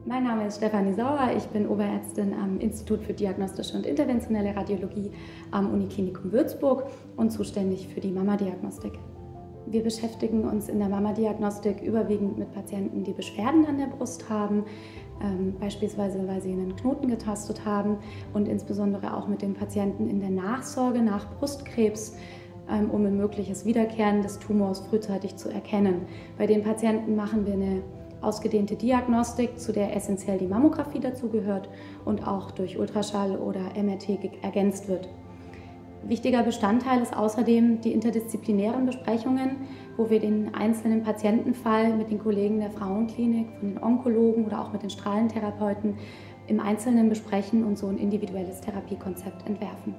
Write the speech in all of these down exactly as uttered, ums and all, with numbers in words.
Mein Name ist Stefanie Sauer, ich bin Oberärztin am Institut für diagnostische und interventionelle Radiologie am Uniklinikum Würzburg und zuständig für die Mama-Diagnostik. Wir beschäftigen uns in der Mama-Diagnostik überwiegend mit Patienten, die Beschwerden an der Brust haben, ähm, beispielsweise weil sie einen Knoten getastet haben, und insbesondere auch mit den Patienten in der Nachsorge nach Brustkrebs, ähm, um ein mögliches Wiederkehren des Tumors frühzeitig zu erkennen. Bei den Patienten machen wir eine ausgedehnte Diagnostik, zu der essentiell die Mammographie dazugehört und auch durch Ultraschall oder M R T ergänzt wird. Wichtiger Bestandteil ist außerdem die interdisziplinären Besprechungen, wo wir den einzelnen Patientenfall mit den Kollegen der Frauenklinik, von den Onkologen oder auch mit den Strahlentherapeuten im Einzelnen besprechen und so ein individuelles Therapiekonzept entwerfen.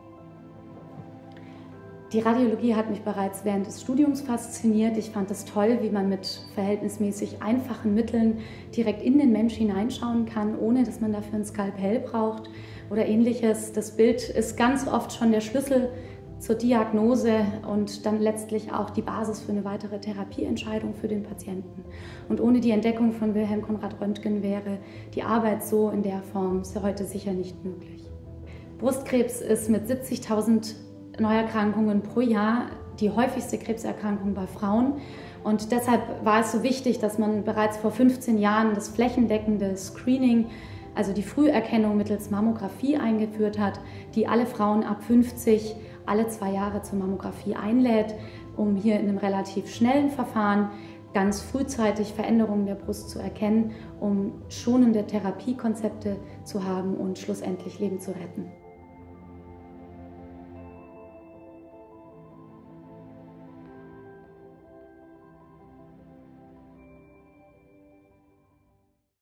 Die Radiologie hat mich bereits während des Studiums fasziniert. Ich fand es toll, wie man mit verhältnismäßig einfachen Mitteln direkt in den Mensch hineinschauen kann, ohne dass man dafür ein Skalpell braucht oder ähnliches. Das Bild ist ganz oft schon der Schlüssel zur Diagnose und dann letztlich auch die Basis für eine weitere Therapieentscheidung für den Patienten. Und ohne die Entdeckung von Wilhelm Conrad Röntgen wäre die Arbeit so in der Form heute sicher nicht möglich. Brustkrebs ist mit siebzigtausend Neuerkrankungen pro Jahr die häufigste Krebserkrankung bei Frauen. Und deshalb war es so wichtig, dass man bereits vor fünfzehn Jahren das flächendeckende Screening, also die Früherkennung mittels Mammographie, eingeführt hat, die alle Frauen ab fünfzig alle zwei Jahre zur Mammographie einlädt, um hier in einem relativ schnellen Verfahren ganz frühzeitig Veränderungen der Brust zu erkennen, um schonende Therapiekonzepte zu haben und schlussendlich Leben zu retten.